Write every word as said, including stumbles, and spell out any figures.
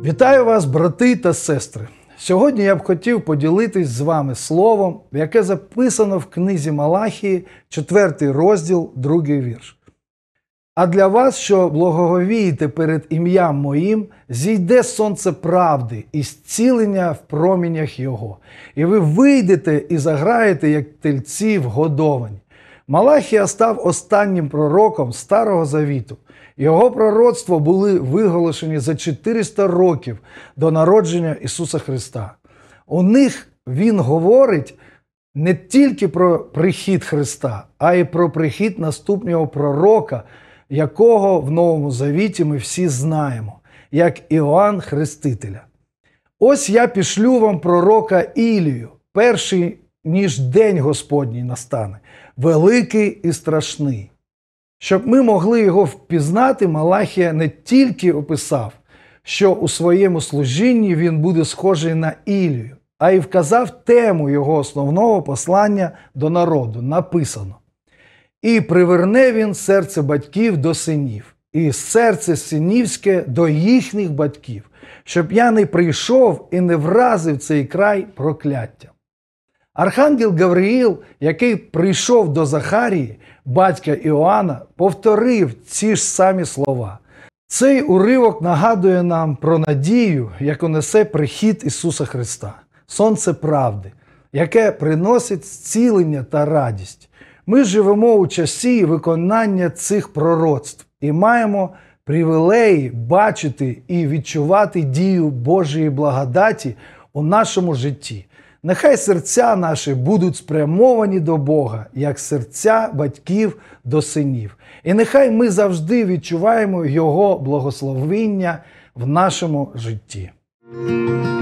Вітаю вас, брати та сестри! Сьогодні я б хотів поділитись з вами словом, яке записано в книзі Малахії, четвертий розділ, другий вірш. «А для вас, що благоговієте перед ім'ям моїм, зійде сонце правди і зцілення в промінях його, і ви вийдете і заграєте, як тельці вгодовані». Малахія став останнім пророком Старого Завіту. Його пророцтва були виголошені за чотириста років до народження Ісуса Христа. У них він говорить не тільки про прихід Христа, а й про прихід наступного пророка, якого в Новому Завіті ми всі знаємо, як Іоанн Хрестителя. «Ось я пішлю вам пророка Ілію, перший, ніж день Господній настане, великий і страшний». Щоб ми могли його впізнати, Малахія не тільки описав, що у своєму служінні він буде схожий на Ілію, а й вказав тему його основного послання до народу. Написано: «І приверне він серце батьків до синів, і серце синівське до їхніх батьків, щоб я не прийшов і не вразив цей край прокляттям». Архангел Гавриїл, який прийшов до Захарії, батька Іоанна, повторив ці ж самі слова. Цей уривок нагадує нам про надію, яку несе прихід Ісуса Христа, сонце правди, яке приносить зцілення та радість. Ми живемо у часі виконання цих пророцтв і маємо привілеї бачити і відчувати дію Божої благодаті у нашому житті. Нехай серця наші будуть спрямовані до Бога, як серця батьків до синів. І нехай ми завжди відчуваємо Його благословення в нашому житті.